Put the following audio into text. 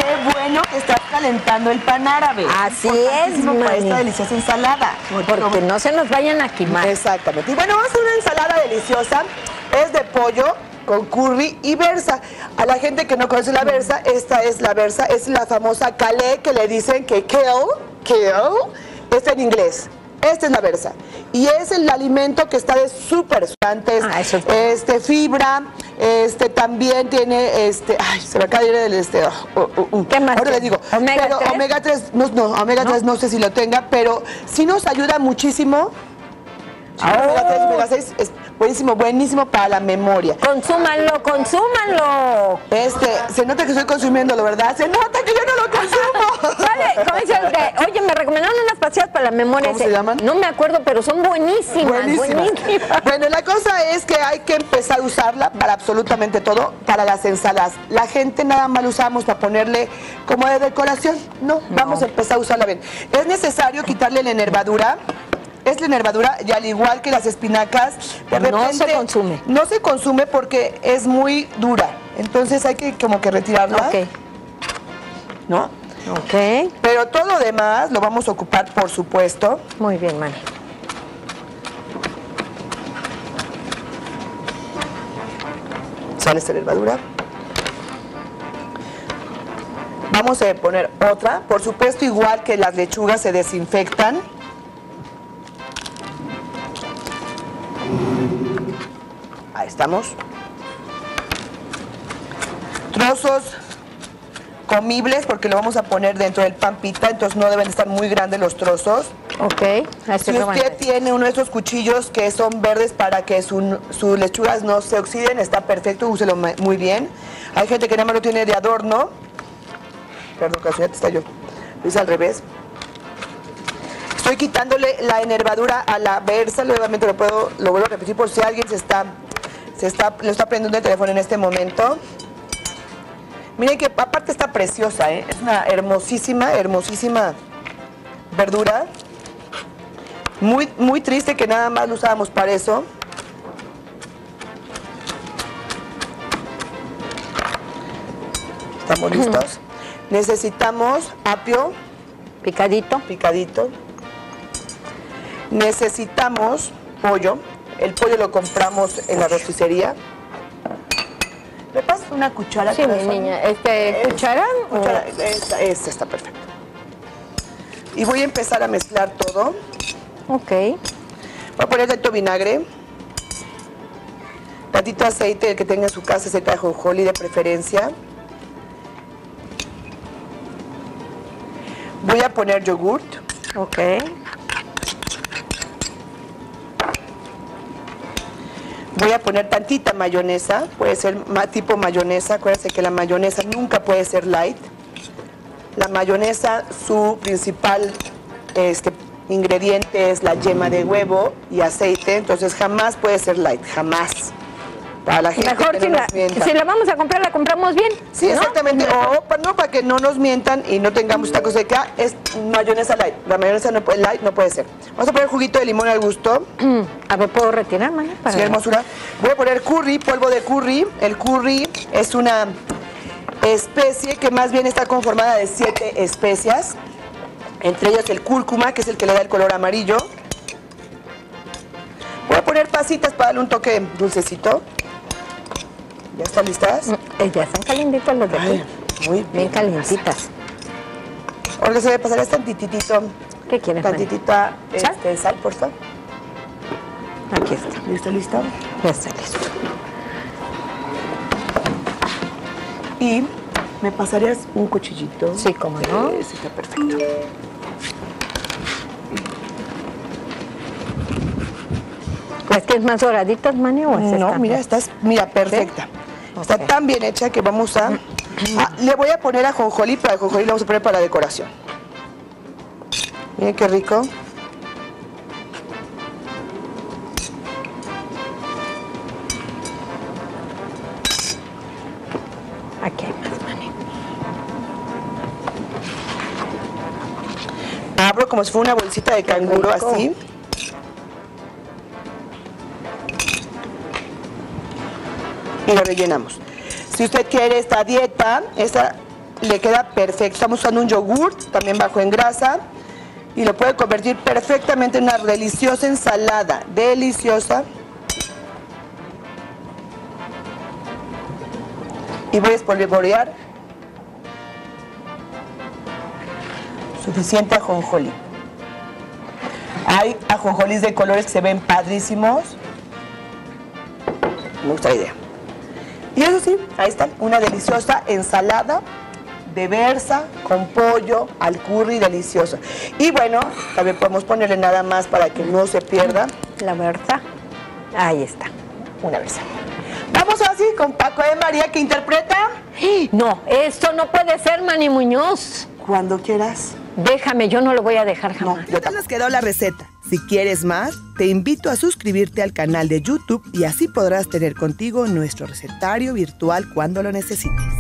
qué bueno que estás calentando el pan árabe. Así es, para esta deliciosa ensalada. Porque no se nos vayan a quemar. Exactamente. Y bueno, vamos a hacer una ensalada deliciosa. Es de pollo con curry y berza. A la gente que no conoce la berza, esta es la berza, es la famosa calé que le dicen que kale, está en inglés. Esta es la berza. Y es el alimento que está de súper sustantes, fibra, también tiene, ay, se me acaba de ir el, ¿Qué más? Ahora les digo, ¿Omega 3? Omega 3, omega 3 no sé si lo tenga, pero sí nos ayuda muchísimo. Omega 3 y omega 6 es buenísimo, buenísimo para la memoria. Consúmanlo. Se nota que estoy consumiéndolo, ¿verdad? Se nota que yo no lo consumo. ¿Sabe? ¿Cómo dice? Oye, me recomendaron unas pastillas para la memoria. ¿Cómo se llaman? No me acuerdo, pero son buenísimas. Bueno, la cosa es que hay que empezar a usarla para absolutamente todo, para las ensaladas. La gente nada más lo usamos para ponerle como de decoración. No, vamos a empezar a usarla bien. Es necesario quitarle la nervadura. Es la nervadura, y al igual que las espinacas, de repente no se consume. No se consume porque es muy dura. Entonces hay que como que retirarla. Ok. ¿No? Ok. Pero todo lo demás lo vamos a ocupar, por supuesto. Muy bien, Mani. Sale esta nervadura. Vamos a poner otra. Por supuesto, igual que las lechugas se desinfectan. Ahí estamos. Trozos comibles porque lo vamos a poner dentro del pan pita, entonces no deben estar muy grandes los trozos. Ok. Si usted tiene uno de esos cuchillos que son verdes para que sus lechugas no se oxiden, está perfecto, úselo muy bien. Hay gente que nada más lo tiene de adorno. Perdón, casi ya está yo. Lo hice al revés. Estoy quitándole la enervadura a la berza, nuevamente lo vuelvo a repetir por si alguien lo está prendiendo el teléfono en este momento. Miren que aparte está preciosa, ¿eh? Es una hermosísima verdura. Muy, muy triste que nada más lo usábamos para eso. ¿Estamos listos? Necesitamos apio. Picadito. Necesitamos pollo. El pollo lo compramos en la rosticería. ¿Me pasas una cuchara? Sí, mi niña. ¿Cuchara? Esta está perfecta. Y voy a empezar a mezclar todo. Ok. Voy a poner tanto vinagre. Tantito aceite, el que tenga en su casa, aceite de ajonjolí de preferencia. Voy a poner yogurt. Ok. Voy a poner tantita mayonesa, puede ser tipo mayonesa, acuérdense que la mayonesa nunca puede ser light. La mayonesa, su principal ingrediente es la yema de huevo y aceite, entonces jamás puede ser light, jamás. Para la gente mejor que no nos mienta. si la vamos a comprar, la compramos bien. Sí, exactamente. ¿No? O para que no nos mientan y no tengamos esta cosa de que es mayonesa light. La mayonesa light no puede ser. Vamos a poner juguito de limón al gusto. A ver, ¿puedo retirar, Mani? Sí, hermosura. Voy a poner curry, polvo de curry. El curry es una especie que más bien está conformada de 7 especias. Entre ellas el cúrcuma, que es el que le da el color amarillo. Voy a poner pasitas para darle un toque dulcecito. ¿Ya están listas? Ya están calientitas los de aquí. Muy bien calientitas. Ahora se va a pasar este tantitito. ¿Qué quieres, Tantitita sal, por favor. Aquí está. ¿Listo? Ya está listo. Y me pasarías un cuchillito. Sí, cómo no. Sí, está perfecto. ¿Es que es más doradita, Mani, o es No, mira, perfecta. ¿Sí? Está tan bien hecha que vamos a... le voy a poner ajonjolí, pero ajonjolí lo vamos a poner para la decoración. Miren qué rico. Aquí hay más, Mani. Abro como si fuera una bolsita de canguro, así. Y lo rellenamos. Si usted quiere esta dieta, le queda perfecto. Estamos usando un yogur, también bajo en grasa, y lo puede convertir perfectamente en una deliciosa ensalada. Deliciosa. Y voy a espolvorear suficiente ajonjolí. Hay ajonjolís de colores que se ven padrísimos. Me gusta la idea. Y eso sí, ahí está, una deliciosa ensalada de berza con pollo al curry deliciosa. Y bueno, también podemos ponerle nada más para que no se pierda. La berza. Ahí está. Una berza. Vamos así con Paco de María, que interpreta. No, esto no puede ser, Manny Muñoz. Cuando quieras. Déjame, yo no lo voy a dejar jamás. Ya te nos quedó la receta. Si quieres más, te invito a suscribirte al canal de YouTube y así podrás tener contigo nuestro recetario virtual cuando lo necesites.